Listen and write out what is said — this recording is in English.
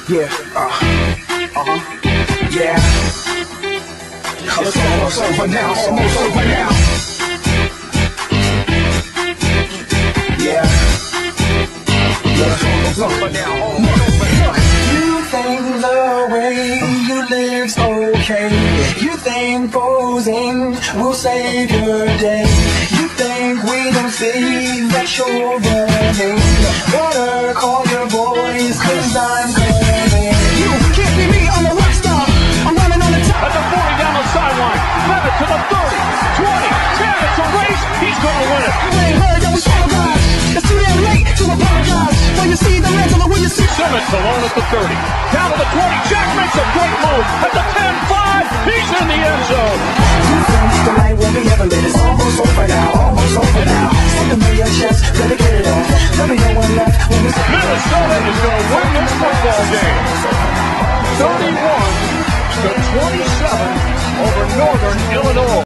Yeah, yeah. It's almost over now, almost over now. Yeah, it's almost over now, almost over now. You think the way you live's okay. You think posing will save your day. You think we don't see that you're running. Better call your boys, cause I'm coming. You can't be me, I'm a rock star. I'm running on the top. At the 40 down the sideline. Levitt to the 30, 20, 10. It's a race. He's going to win it. You ain't heard that we strategize. It's too damn late to apologize. When you see the reds on the when you see Simmons alone at the 30. Down to the 20. Jack makes a great move. At the 10-5. He's in the end zone. You think the night won't be heaven, but it's almost over now, almost over now. Something to your chest, better get it off. Let me know when left when it's Minnesota is going to win this football game. 31-27 over Northern Illinois.